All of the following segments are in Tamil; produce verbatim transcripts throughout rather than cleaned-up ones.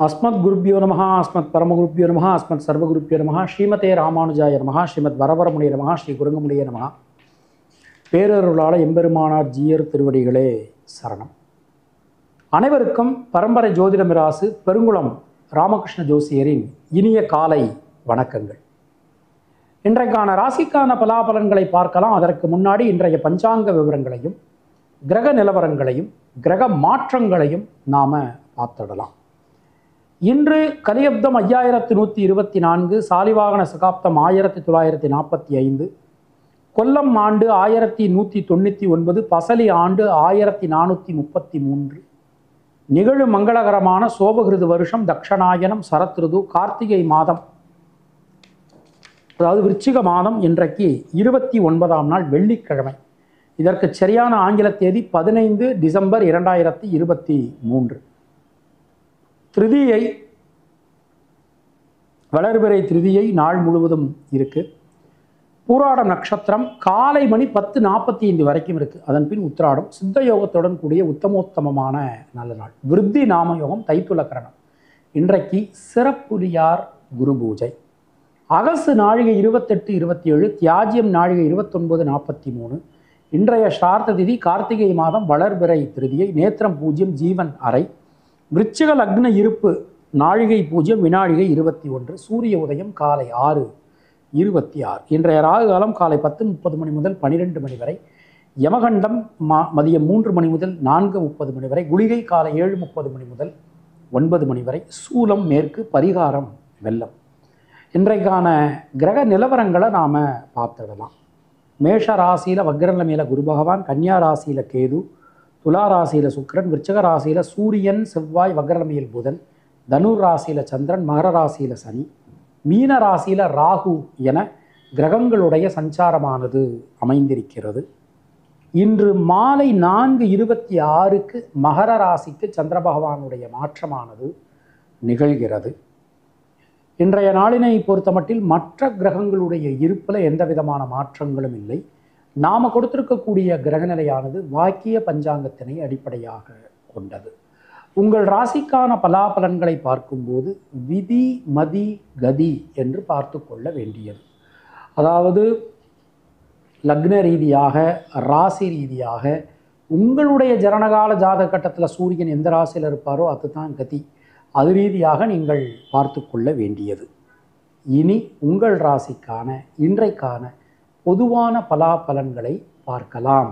अस्मत् गुरुभ्यो नमः अस्मत् परमगुरुभ्यो नमः अस्मत् सर्वगुरुभ्यो नमः श्रीमते ராமானுஜாய நமः ஸ்ரீமத் வரவரமுனிய நமः ஸ்ரீ குருங்கமுனிய நமः பேரருளாள எம்பெருமானார் ஜீயர் திருவடிகளே சரணம். அனைவருக்கும் பரம்பரை ஜோதிட மிராசு பெருங்குளம் ராமகிருஷ்ண ஜோசியரின் இனிய காலை வணக்கங்கள். இன்றைக்கான ராசிக்கான பலாபலன்களை பார்க்கலாம். அதற்கு முன்னாடி இன்றைய பஞ்சாங்க விவரங்களையும் கிரக நிலவரங்களையும் கிரக மாற்றங்களையும் நாம பார்த்துடலாம். இன்று கலியப்தம் ஐயாயிரத்தி நூற்றி இருபத்தி நான்கு, சாலிவாகன சகாப்தம் ஆயிரத்தி தொள்ளாயிரத்தி நாற்பத்தி ஐந்து, கொல்லம் ஆண்டு ஆயிரத்தி நூற்றி தொண்ணூற்றி ஒன்பது, பசலி ஆண்டு ஆயிரத்தி நானூற்றி முப்பத்தி மூன்று, நிகழு மங்களகரமான சோபகிருது வருஷம் தக்ஷணாயனம் சரத்ருது கார்த்திகை மாதம், அதாவது விருச்சிக மாதம். இன்றைக்கு இருபத்தி ஒன்பதாம் நாள் வெள்ளிக்கிழமை. இதற்கு சரியான ஆங்கில தேதி பதினைந்து டிசம்பர் இரண்டாயிரத்தி இருபத்தி மூன்று. திருதியை வளர்பிறை திருதியை நாள் முழுவதும் இருக்கு. பூராடம் நட்சத்திரம் காலை மணி பத்து நாற்பத்தி ஐந்து வரைக்கும் இருக்கு. அதன் பின் உத்திராடம் சித்த யோகத்துடன் கூடிய உத்தமோத்தமமான நல்ல நாள். விருத்தி நாம யோகம் தைத்துலக்கரணம். இன்றைக்கு சிறப்புலியார் குரு பூஜை. அகசு நாழிகை இருபத்தெட்டு இருபத்தி ஏழு, தியாஜியம் நாழிகை இருபத்தொன்பது நாற்பத்தி மூணு. இன்றைய சார்த்த திதி கார்த்திகை மாதம் வளர்பிறை திருதியை, நேத்திரம் பூஜ்யம், ஜீவன் அறை. விருச்சிக லக்ன இருப்பு நாழிகை பூஜ்யம், வினாழிகை இருபத்தி ஒன்று. சூரிய உதயம் காலை ஆறு இருபத்தி ஆறு. இன்றைய ராகு காலம் காலை பத்து முப்பது மணி முதல் பன்னிரெண்டு மணி வரை. யமகண்டம் மா மதியம் மூன்று மணி முதல் நான்கு முப்பது மணி வரை. குளிகை காலை ஏழு முப்பது மணி முதல் ஒன்பது மணி வரை. சூலம் மேற்கு, பரிகாரம் வெள்ளம். இன்றைக்கான கிரக நிலவரங்களை நாம் பார்த்துடலாம். மேஷ ராசியில் வக்ரநிலைமையில் குரு பகவான், கன்னியா ராசியில் கேது, துலா ராசியில் சுக்கிரன், விருச்சிக ராசியில் சூரியன், செவ்வாய், வக்ரநிலைமையில் புதன், தனுர் ராசியில் சந்திரன், மகர ராசியில் சனி, மீன ராசியில் ராகு என கிரகங்களுடைய சஞ்சாரமானது அமைந்திருக்கிறது. இன்று மாலை நான்கு இருபத்தி ஆறுக்கு மகர ராசிக்கு சந்திர பகவானுடைய மாற்றமானது நிகழ்கிறது. இன்றைய நாளினை பொறுத்தமட்டில் மற்ற கிரகங்களுடைய இருப்பில் எந்த விதமான மாற்றங்களும் இல்லை. நாம் கொடுத்திருக்கக்கூடிய கிரகநிலையானது வாக்கிய பஞ்சாங்கத்தினை அடிப்படையாக கொண்டது. உங்கள் ராசிக்கான பலாபலன்களை பார்க்கும்போது விதி மதி கதி என்று பார்த்து கொள்ள வேண்டியது. அதாவது லக்ன ரீதியாக ராசி ரீதியாக உங்களுடைய ஜனனகால ஜாதக கட்டத்தில் சூரியன் எந்த ராசியில் இருப்பாரோ அதுதான் கதி. அது ரீதியாக நீங்கள் பார்த்து கொள்ள வேண்டியது. இனி உங்கள் ராசிக்கான இன்றைக்கான பொதுவான பலாபலன்களை பார்க்கலாம்.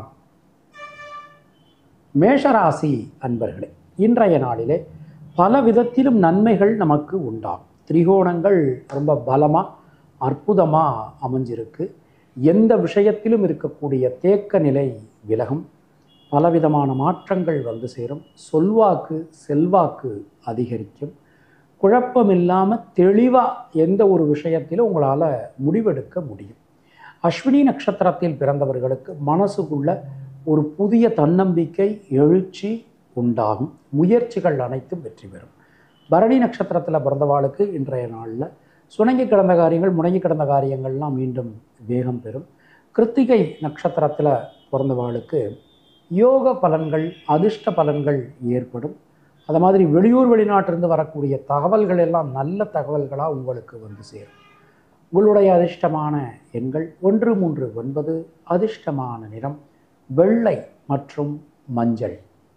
மேஷராசி அன்பர்களே, இன்றைய நாளிலே பல விதத்திலும் நன்மைகள் நமக்கு உண்டாகும். திரிகோணங்கள் ரொம்ப பலமாக அற்புதமாக அமைஞ்சிருக்கு. எந்த விஷயத்திலும் இருக்கக்கூடிய தேக்க நிலை விலகும். பலவிதமான மாற்றங்கள் வந்து சேரும். சொல்வாக்கு செல்வாக்கு அதிகரிக்கும். குழப்பமில்லாமல் தெளிவாக எந்த ஒரு விஷயத்திலும் உங்களால் முடிவெடுக்க முடியும். அஸ்வினி நட்சத்திரத்தில் பிறந்தவர்களுக்கு மனசுக்குள்ள ஒரு புதிய தன்னம்பிக்கை எழுச்சி உண்டாகும். முயற்சிகள் அனைத்தும் வெற்றி பெறும். பரணி நட்சத்திரத்தில் பிறந்தவாளுக்கு இன்றைய நாளில் சுணங்கி கிடந்த காரியங்கள் முடங்கி கிடந்த காரியங்கள்லாம் மீண்டும் வேகம் பெறும். கிருத்திகை நட்சத்திரத்தில் பிறந்தவாளுக்கு யோக பலன்கள் அதிர்ஷ்ட பலன்கள் ஏற்படும். அது மாதிரி வெளியூர் வெளிநாட்டிலிருந்து வரக்கூடிய தகவல்கள் எல்லாம் நல்ல தகவல்களாக உங்களுக்கு வந்து சேரும். உங்களுடைய அதிர்ஷ்டமான எண்கள் ஒன்று மூன்று ஒன்பது. அதிர்ஷ்டமான நிறம் வெள்ளை மற்றும் மஞ்சள்.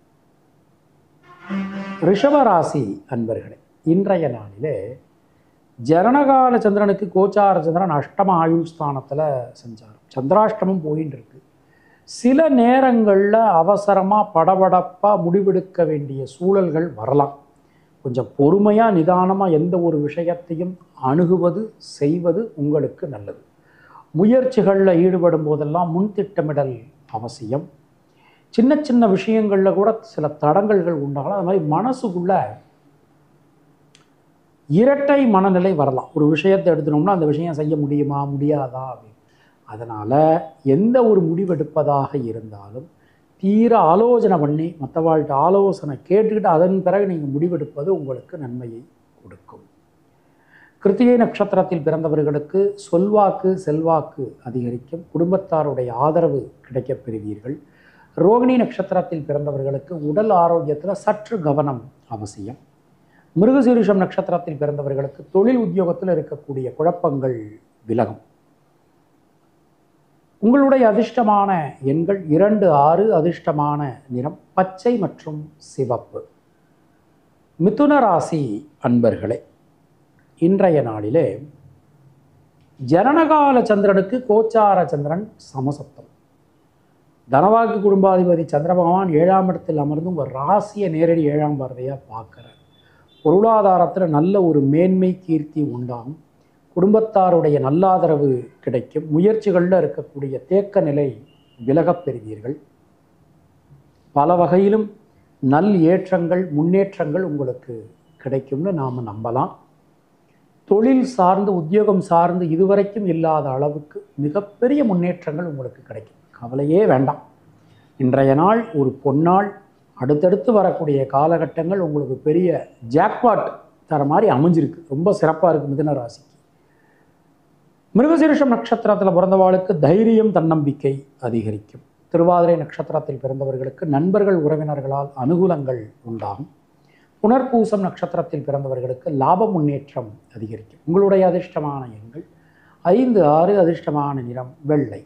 ரிஷபராசி அன்பர்களே, இன்றைய நாளிலே ஜனனகால சந்திரனுக்கு கோச்சார சந்திரன் அஷ்டம ஆயுள் ஸ்தானத்தில் செஞ்சார். சந்திராஷ்டமம் போயின்னு இருக்கு. சில நேரங்களில் அவசரமாக படபடப்பாக முடிவெடுக்க வேண்டிய சூழல்கள் வரலாம். கொஞ்சம் பொறுமையாக நிதானமாக எந்த ஒரு விஷயத்தையும் அணுகுவது செய்வது உங்களுக்கு நல்லது. முயற்சிகளில் ஈடுபடும் போதெல்லாம் முன் திட்டமிடல் அவசியம். சின்ன சின்ன விஷயங்களில் கூட சில தடங்கல்கள் உண்டாகலாம். அது மாதிரி மனசுக்குள்ள இரட்டை மனநிலை வரலாம். ஒரு விஷயத்தை எடுத்துனோம்னா அந்த விஷயம் செய்ய முடியுமா முடியாதா அப்படின்னு. அதனால் எந்த ஒரு முடிவெடுப்பதாக இருந்தாலும் தீர ஆலோசனை பண்ணி மற்றவாழ்கிட்ட ஆலோசனை கேட்டுக்கிட்டு அதன் பிறகு நீங்கள் முடிவெடுப்பது உங்களுக்கு நன்மையை கொடுக்கும். கிருத்திகை நட்சத்திரத்தில் பிறந்தவர்களுக்கு சொல்வாக்கு செல்வாக்கு அதிகரிக்கும். குடும்பத்தாருடைய ஆதரவு கிடைக்கப் பெறுவீர்கள். ரோகிணி நட்சத்திரத்தில் பிறந்தவர்களுக்கு உடல் ஆரோக்கியத்தில் சற்று கவனம் அவசியம். மிருகசீரிஷம் நட்சத்திரத்தில் பிறந்தவர்களுக்கு தொழில் உத்தியோகத்தில் இருக்கக்கூடிய குழப்பங்கள் விலகும். உங்களுடைய அதிர்ஷ்டமான எண்கள் இரண்டு ஆறு, அதிர்ஷ்டமான நிறம் பச்சை மற்றும் சிவப்பு. மிதுன ராசி அன்பர்களே, இன்றைய நாளிலே ஜனனகால சந்திரனுக்கு கோச்சார சந்திரன் சமசப்தம். தனவாக்கு குடும்பாதிபதி சந்திர பகவான் ஏழாம் இடத்தில் அமர்ந்து உங்கள் ராசியை நேரடி ஏழாம் பார்வையாக பார்க்குறார். பொருளாதாரத்தில் நல்ல ஒரு மேன்மை கீர்த்தி உண்டாகும். குடும்பத்தாருடைய நல்லாதரவு கிடைக்கும். முயற்சிகளில் இருக்கக்கூடிய தேக்க நிலை விலகப் பெறுவீர்கள். பல வகையிலும் நல் ஏற்றங்கள் முன்னேற்றங்கள் உங்களுக்கு கிடைக்கும்னு நாம் நம்பலாம். தொழில் சார்ந்து உத்தியோகம் சார்ந்து இதுவரைக்கும் இல்லாத அளவுக்கு மிகப்பெரிய முன்னேற்றங்கள் உங்களுக்கு கிடைக்கும். கவலையே வேண்டாம். இன்றைய நாள் ஒரு பொன்னாள். அடுத்தடுத்து வரக்கூடிய காலகட்டங்கள் உங்களுக்கு பெரிய ஜாக்பாட் தர மாதிரி அமைஞ்சிருக்கு. ரொம்ப சிறப்பாக இருக்குது மிதுன ராசிக்கு. மிருகசீரிஷம் நட்சத்திரத்தில் பிறந்தவாளுக்கு தைரியம் தன்னம்பிக்கை அதிகரிக்கும். திருவாதிரை நட்சத்திரத்தில் பிறந்தவர்களுக்கு நண்பர்கள் உறவினர்களால் அனுகூலங்கள் உண்டாகும். புனர்பூசம் நட்சத்திரத்தில் பிறந்தவர்களுக்கு லாப முன்னேற்றம் அதிகரிக்கும். உங்களுடைய அதிர்ஷ்டமான எண்கள் ஐந்து ஆறு, அதிர்ஷ்டமான நிறம் வெள்ளை.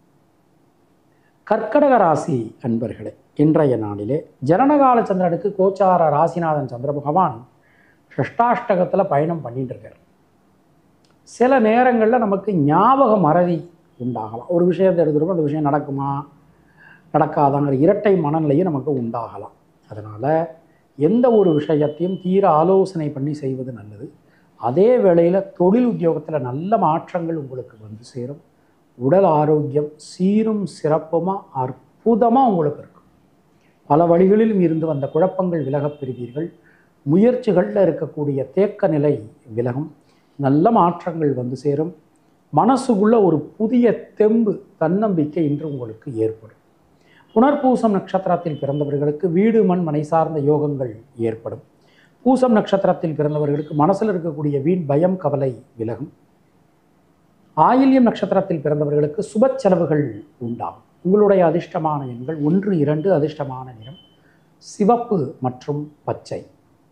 கர்க்கடக ராசி அன்பர்களே, இன்றைய நாளிலே ஜனனகால சந்திரனுக்கு கோச்சார ராசிநாதன் சந்திர பகவான் ஷஷ்டாஷ்டகத்தில் பயணம் பண்ணிட்டு இருக்கார். சில நேரங்களில் நமக்கு ஞாபக மறதி உண்டாகலாம். ஒரு விஷயத்தை எடுத்துருக்கோம், அந்த விஷயம் நடக்குமா நடக்காதாங்கிற இரட்டை மனநிலையும் நமக்கு உண்டாகலாம். அதனால் எந்த ஒரு விஷயத்தையும் தீர ஆலோசனை பண்ணி செய்வது நல்லது. அதே வேளையில் தொழில் உத்தியோகத்தில் நல்ல மாற்றங்கள் உங்களுக்கு வந்து சேரும். உடல் ஆரோக்கியம் சீரும் சிறப்புமாக அற்புதமாக உங்களுக்கு இருக்கும். பல வழிகளிலும் இருந்து வந்த குழப்பங்கள் விலகப் பெறுவீர்கள். முயற்சிகளில் இருக்கக்கூடிய தேக்க நிலை விலகும். நல்ல மாற்றங்கள் வந்து சேரும். மனசுக்குள்ள ஒரு புதிய தெம்பு தன்னம்பிக்கை இன்று உங்களுக்கு ஏற்படும். புனர்பூசம் நட்சத்திரத்தில் பிறந்தவர்களுக்கு வீடு மண் மனை சார்ந்த யோகங்கள் ஏற்படும். பூசம் நட்சத்திரத்தில் பிறந்தவர்களுக்கு மனசில் இருக்கக்கூடிய வீண் பயம் கவலை விலகும். ஆயில்யம் நட்சத்திரத்தில் பிறந்தவர்களுக்கு சுப செலவுகள் உண்டாகும். உங்களுடைய அதிர்ஷ்டமான எண்கள் ஒன்று இரண்டு, அதிர்ஷ்டமான நிறம் சிவப்பு மற்றும் பச்சை.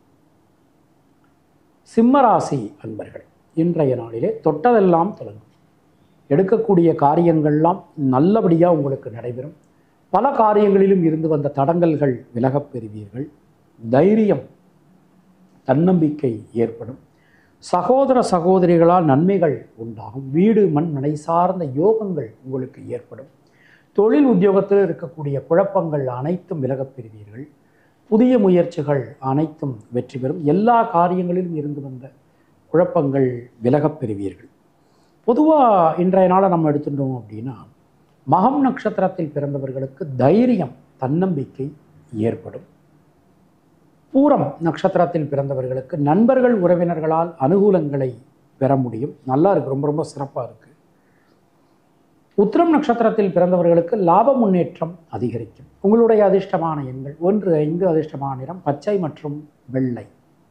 சிம்மராசி அன்பர்கள், இன்றைய நாளிலே தொட்டதெல்லாம் தொடங்கும். எடுக்கக்கூடிய காரியங்கள்லாம் நல்லபடியாக உங்களுக்கு நடைபெறும். பல காரியங்களிலும் இருந்து வந்த தடங்கல்கள் விலகப் பெறுவீர்கள். தைரியம் தன்னம்பிக்கை ஏற்படும். சகோதர சகோதரிகளால் நன்மைகள் உண்டாகும். வீடு மண் மனை சார்ந்த யோகங்கள் உங்களுக்கு ஏற்படும். தொழில் உத்தியோகத்தில் இருக்கக்கூடிய குழப்பங்கள் அனைத்தும் விலகப் பெறுவீர்கள். புதிய முயற்சிகள் அனைத்தும் வெற்றி பெறும். எல்லா காரியங்களிலும் இருந்து வந்த குழப்பங்கள் விலகப் பெறுவீர்கள். பொதுவாக இன்றைய நாளை நம்ம எடுத்துட்டோம் அப்படின்னா, மகம் நட்சத்திரத்தில் பிறந்தவர்களுக்கு தைரியம் தன்னம்பிக்கை ஏற்படும். பூரம் நட்சத்திரத்தில் பிறந்தவர்களுக்கு நண்பர்கள் உறவினர்களால் அனுகூலங்களை பெற முடியும். நல்லா இருக்குது, ரொம்ப ரொம்ப சிறப்பாக இருக்குது. உத்திரம் நட்சத்திரத்தில் பிறந்தவர்களுக்கு லாப முன்னேற்றம் அதிகரிக்கும். உங்களுடைய அதிர்ஷ்டமான எண்கள் ஒன்று ஐந்து, அதிர்ஷ்டமான நிறம் பச்சை மற்றும் வெள்ளை.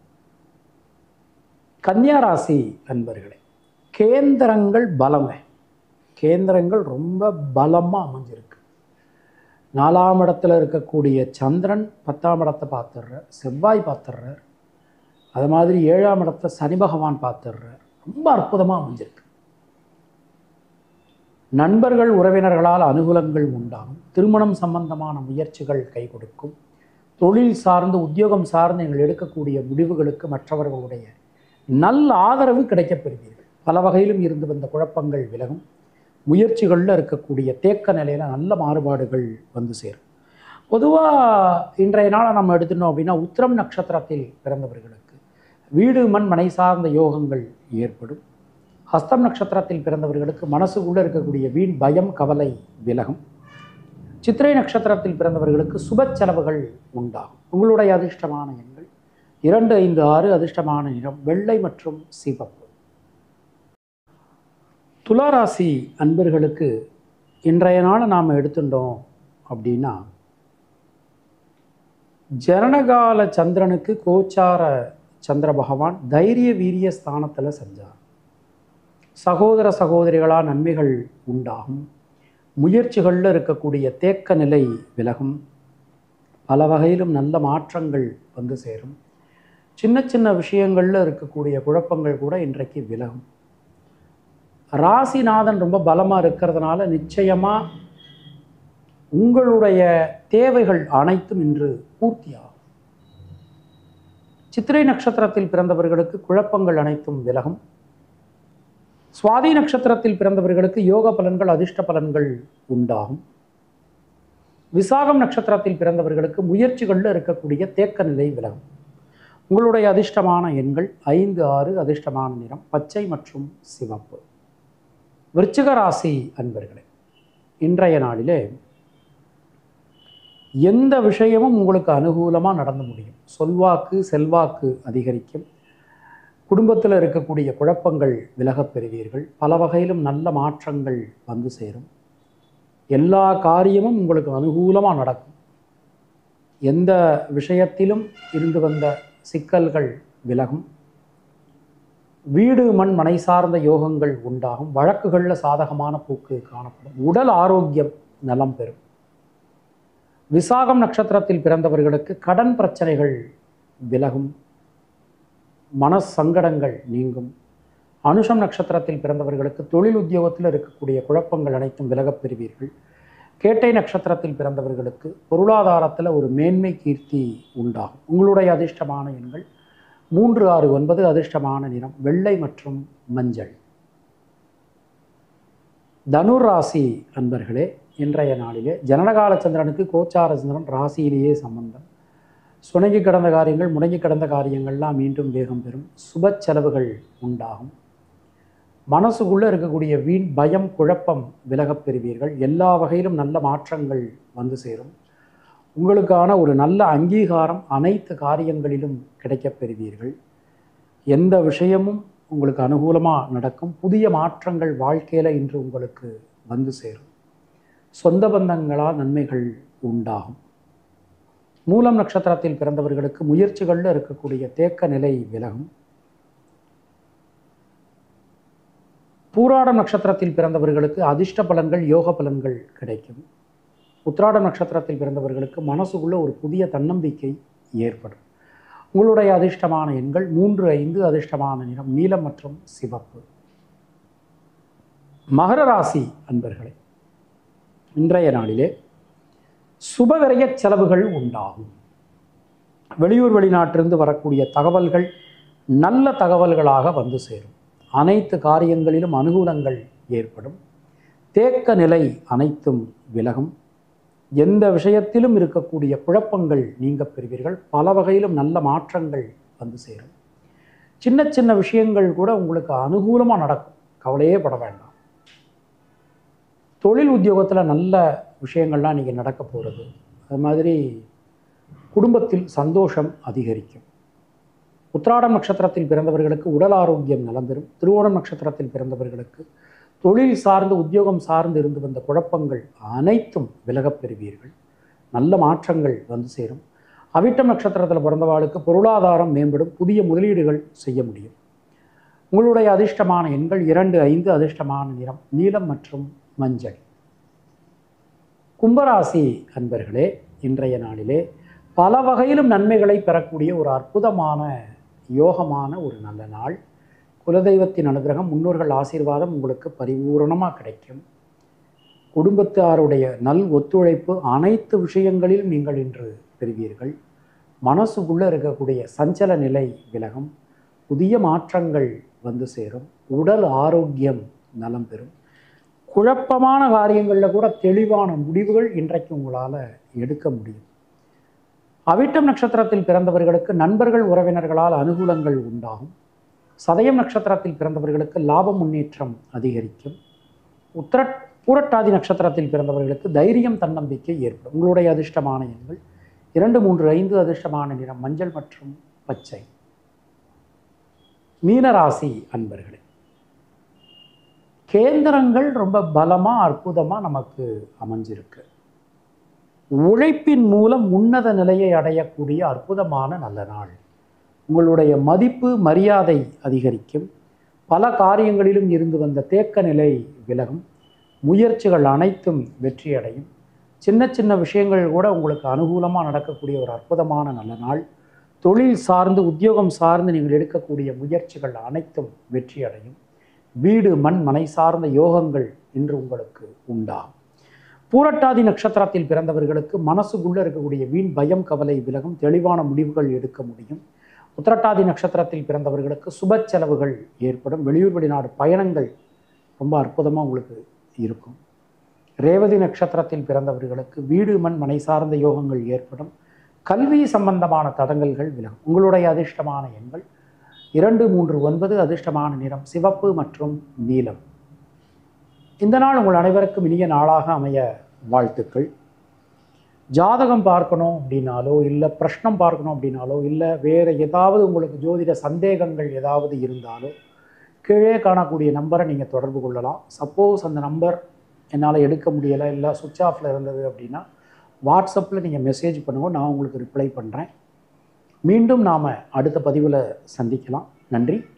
கன்னியா ராசி அன்பர்களே, கேந்திரங்கள் பலங்க. கேந்திரங்கள் ரொம்ப பலமாக அமைஞ்சிருக்கு. நாலாம் இடத்துல இருக்கக்கூடிய சந்திரன் பத்தாம் இடத்தை பார்த்துடுறார், செவ்வாய் பார்த்துடுறார். அது மாதிரி ஏழாம் இடத்தை சனி பகவான் பார்த்துடுறார். ரொம்ப அற்புதமாக அமைஞ்சிருக்கு. நண்பர்கள் உறவினர்களால் அனுகூலங்கள் உண்டாகும். திருமணம் சம்பந்தமான முயற்சிகள் கை கொடுக்கும். தொழில் சார்ந்து உத்தியோகம் சார்ந்து நீங்கள் எடுக்கக்கூடிய முடிவுகளுக்கு மற்றவர்களுடைய நல்ல ஆதரவு கிடைக்கப் பெறுவீர்கள். பல வகையிலும் இருந்து வந்த குழப்பங்கள் விலகும். முயற்சிகளில் இருக்கக்கூடிய தேக்க நிலையில் நல்ல மாறுபாடுகள் வந்து சேரும். பொதுவாக இன்றைய நாளை நம்ம எடுத்துட்டோம் அப்படின்னா, உத்திரம் நட்சத்திரத்தில் பிறந்தவர்களுக்கு வீடு மண் மனை சார்ந்த யோகங்கள் ஏற்படும். ஹஸ்தம் நட்சத்திரத்தில் பிறந்தவர்களுக்கு மனசுக்குள்ளே இருக்கக்கூடிய வீண் பயம் கவலை விலகும். சித்திரை நட்சத்திரத்தில் பிறந்தவர்களுக்கு சுப செலவுகள் உண்டாகும். உங்களுடைய அதிர்ஷ்டமான எண்கள் இரண்டு ஐந்து ஆறு, அதிர்ஷ்டமான நிறம் வெள்ளை மற்றும் சிவப்பு. துளாராசி அன்பர்களுக்கு இன்றைய நாளை நாம் எடுத்துட்டோம் அப்படின்னா, ஜனனகால சந்திரனுக்கு கோச்சார சந்திர பகவான் தைரிய வீரிய ஸ்தானத்தில் செஞ்சார். சகோதர சகோதரிகளால் நன்மைகள் உண்டாகும். முயற்சிகளில் இருக்கக்கூடிய தேக்க நிலை விலகும். பல வகையிலும் நல்ல மாற்றங்கள் வந்து சேரும். சின்ன சின்ன விஷயங்களில் இருக்கக்கூடிய குழப்பங்கள் கூட இன்றைக்கு விலகும். ராசிநாதன் ரொம்ப பலமாக இருக்கிறதுனால நிச்சயமாக உங்களுடைய தேவைகள் அனைத்தும் இன்று பூர்த்தியாகும். சித்திரை நட்சத்திரத்தில் பிறந்தவர்களுக்கு குழப்பங்கள் அனைத்தும் விலகும். சுவாதி நட்சத்திரத்தில் பிறந்தவர்களுக்கு யோக பலன்கள் அதிர்ஷ்ட பலன்கள் உண்டாகும். விசாகம் நட்சத்திரத்தில் பிறந்தவர்களுக்கு முயற்சிகளில் இருக்கக்கூடிய தேக்க நிலை விலகும். உங்களுடைய அதிர்ஷ்டமான எண்கள் ஐந்து ஆறு, அதிர்ஷ்டமான நிறம் பச்சை மற்றும் சிவப்பு. விருச்சிக ராசி அன்பர்களே, இன்றைய நாளிலே எந்த விஷயமும் உங்களுக்கு அனுகூலமாக நடந்து முடியும். சொல்வாக்கு செல்வாக்கு அதிகரிக்கும். குடும்பத்தில் இருக்கக்கூடிய குழப்பங்கள் விலகப் பெறுவீர்கள். பல வகையிலும் நல்ல மாற்றங்கள் வந்து சேரும். எல்லா காரியமும் உங்களுக்கு அனுகூலமாக நடக்கும். எந்த விஷயத்திலும் இருந்து வந்த சிக்கல்கள் விலகும். வீடு மண் மனை சார்ந்த யோகங்கள் உண்டாகும். வழக்குகளில் சாதகமான போக்கு காணப்படும். உடல் ஆரோக்கியம் நலம் பெறும். விசாகம் நட்சத்திரத்தில் பிறந்தவர்களுக்கு கடன் பிரச்சனைகள் விலகும். மன சங்கடங்கள் நீங்கும். அனுஷம் நட்சத்திரத்தில் பிறந்தவர்களுக்கு தொழில் உத்தியோகத்தில் இருக்கக்கூடிய குழப்பங்கள் அனைத்தும் விலகப் பெறுவீர்கள். கேட்டை நட்சத்திரத்தில் பிறந்தவர்களுக்கு பொருளாதாரத்தில் ஒரு மேன்மை கீர்த்தி உண்டாகும். உங்களுடைய அதிர்ஷ்டமான எண்கள் மூன்று ஆறு ஒன்பது, அதிர்ஷ்டமான நிறம் வெள்ளை மற்றும் மஞ்சள். தனுர் ராசி அன்பர்களே, இன்றைய நாளிலே ஜனனகால சந்திரனுக்கு கோச்சார சந்திரன் ராசியிலேயே சம்பந்தம். சுணங்கி கிடந்த காரியங்கள் முடங்கி கிடந்த காரியங்கள்லாம் மீண்டும் வேகம் பெறும். சுப செலவுகள் உண்டாகும். மனசுக்குள்ளே இருக்கக்கூடிய வீண் பயம் குழப்பம் விலகப் பெறுவீர்கள். எல்லா வகையிலும் நல்ல மாற்றங்கள் வந்து சேரும். உங்களுக்கான ஒரு நல்ல அங்கீகாரம் அனைத்து காரியங்களிலும் கிடைக்கப் பெறுவீர்கள். எந்த விஷயமும் உங்களுக்கு அனுகூலமாக நடக்கும். புதிய மாற்றங்கள் வாழ்க்கையில் இன்று உங்களுக்கு வந்து சேரும். சொந்த பந்தங்களால் நன்மைகள் உண்டாகும். மூலம் நட்சத்திரத்தில் பிறந்தவர்களுக்கு முயற்சிகளில் இருக்கக்கூடிய தேக்க நிலை விலகும். பூராடம் நட்சத்திரத்தில் பிறந்தவர்களுக்கு அதிர்ஷ்ட பலன்கள் யோக பலன்கள் கிடைக்கும். உத்திராடம் நட்சத்திரத்தில் பிறந்தவர்களுக்கு மனசுக்குள்ள ஒரு புதிய தன்னம்பிக்கை ஏற்படும். உங்களுடைய அதிர்ஷ்டமான எண்கள் மூன்று ஐந்து, அதிர்ஷ்டமான நிறம் நீலம் மற்றும் சிவப்பு. மகர ராசி அன்பர்களே, இன்றைய நாளிலே சுபவிரய செலவுகள் உண்டாகும். வெளியூர் வெளிநாட்டிலிருந்து வரக்கூடிய தகவல்கள் நல்ல தகவல்களாக வந்து சேரும். அனைத்து காரியங்களிலும் அனுகூலங்கள் ஏற்படும். தேக்க நிலை அனைத்தும் விலகும். எந்த விஷயத்திலும் இருக்கக்கூடிய குழப்பங்கள் நீங்க பெறுவீர்கள். பல வகையிலும் நல்ல மாற்றங்கள் வந்து சேரும். சின்ன சின்ன விஷயங்கள் கூட உங்களுக்கு அனுகூலமாக நடக்கும். கவலையே பட வேண்டாம். தொழில் உத்தியோகத்தில் நல்ல விஷயங்கள்லாம் நீங்கள் நடக்க போகிறது. அது மாதிரி குடும்பத்தில் சந்தோஷம் அதிகரிக்கும். உத்திராடம் நட்சத்திரத்தில் பிறந்தவர்களுக்கு உடல் ஆரோக்கியம் நலம் பெறும். திருவோணம் நட்சத்திரத்தில் பிறந்தவர்களுக்கு தொழில் சார்ந்து உத்தியோகம் சார்ந்து இருந்து வந்த குழப்பங்கள் அனைத்தும் விலகப் பெறுவீர்கள். நல்ல மாற்றங்கள் வந்து சேரும். அவிட்டம் நட்சத்திரத்தில் பிறந்தவாளுக்கு பொருளாதாரம் மேம்படும். புதிய முதலீடுகள் செய்ய முடியும். உங்களுடைய அதிர்ஷ்டமான எண்கள் இரண்டு ஐந்து, அதிர்ஷ்டமான நிறம் நீலம் மற்றும் மஞ்சள். கும்பராசி அன்பர்களே, இன்றைய நாளிலே பல வகையிலும் நன்மைகளை பெறக்கூடிய ஒரு அற்புதமான யோகமான ஒரு நல்ல நாள். குலதெய்வத்தின் அனுகிரகம் முன்னோர்கள் ஆசீர்வாதம் உங்களுக்கு பரிபூரணமாக கிடைக்கும். குடும்பத்தாருடைய நல் ஒத்துழைப்பு அனைத்து விஷயங்களிலும் நீங்கள் இன்று பெறுவீர்கள். மனசுக்குள்ளே இருக்கக்கூடிய சஞ்சல நிலை விலகும். புதிய மாற்றங்கள் வந்து சேரும். உடல் ஆரோக்கியம் நலம் பெறும். குழப்பமான காரியங்களில் கூட தெளிவான முடிவுகள் இன்றைக்கு உங்களால் எடுக்க முடியும். அவிட்டம் நட்சத்திரத்தில் பிறந்தவர்களுக்கு நண்பர்கள் உறவினர்களால் அனுகூலங்கள் உண்டாகும். சதயம் நட்சத்திரத்தில் பிறந்தவர்களுக்கு லாப முன்னேற்றம் அதிகரிக்கும். உத்திர பூரட்டாதி நட்சத்திரத்தில் பிறந்தவர்களுக்கு தைரியம் தன்னம்பிக்கை ஏற்படும். உங்களுடைய அதிர்ஷ்டமான எண்கள் இரண்டு மூன்று ஐந்து, அதிர்ஷ்டமான நிறம் மஞ்சள் மற்றும் பச்சை. மீனராசி அன்பர்களே, கேந்திரங்கள் ரொம்ப பலமாக அற்புதமாக நமக்கு அமைஞ்சிருக்கு. உழைப்பின் மூலம் உன்னத நிலையை அடையக்கூடிய அற்புதமான நல்ல நாள். உங்களுடைய மதிப்பு மரியாதை அதிகரிக்கும். பல காரியங்களிலும் இருந்து வந்த தேக்க நிலை விலகும். முயற்சிகள் அனைத்தும் வெற்றியடையும். சின்ன சின்ன விஷயங்கள் கூட உங்களுக்கு அனுகூலமாக நடக்கக்கூடிய ஒரு அற்புதமான நல்ல நாள். தொழில் சார்ந்து உத்தியோகம் சார்ந்து நீங்கள் எடுக்கக்கூடிய முயற்சிகள் அனைத்தும் வெற்றி அடையும். வீடு மண் மனை சார்ந்த யோகங்கள் இன்று உங்களுக்கு உண்டாகும். பூரட்டாதி நட்சத்திரத்தில் பிறந்தவர்களுக்கு மனசுக்குள்ள இருக்கக்கூடிய வீண் பயம் கவலை விலகும், தெளிவான முடிவுகள் எடுக்க முடியும். உத்திரட்டாதி நட்சத்திரத்தில் பிறந்தவர்களுக்கு சுப செலவுகள் ஏற்படும், வெளியூர் வெளிநாடு பயணங்கள் ரொம்ப அற்புதமாக உங்களுக்கு இருக்கும். ரேவதி நட்சத்திரத்தில் பிறந்தவர்களுக்கு வீடு மண் மனை சார்ந்த யோகங்கள் ஏற்படும், கல்வி சம்பந்தமான தடங்கல்கள் விலகும். உங்களுடைய அதிர்ஷ்டமான எண்கள் இரண்டு மூன்று ஒன்பது, அதிர்ஷ்டமான நிறம் சிவப்பு மற்றும் நீலம். இந்த நாள் உங்கள் அனைவருக்கும் இனிய நாளாக அமைய வாழ்த்துக்கள். ஜாதகம் பார்க்கணும் அப்படின்னாலோ இல்லை பிரஷ்னம் பார்க்கணும் அப்படின்னாலோ இல்லை வேறு ஏதாவது உங்களுக்கு ஜோதிட சந்தேகங்கள் ஏதாவது இருந்தாலோ கீழே காணக்கூடிய நம்பரை நீங்கள் தொடர்பு கொள்ளலாம். சப்போஸ் அந்த நம்பர் என்னால் எடுக்க முடியலை, இல்லை சுவிட்ச் ஆஃபில் இருந்தது அப்படின்னா வாட்ஸ்அப்பில் நீங்கள் மெசேஜ் பண்ணுங்கள், நான் உங்களுக்கு ரிப்ளை பண்ணுறேன். மீண்டும் நாம் அடுத்த பதிவில் சந்திக்கலாம். நன்றி.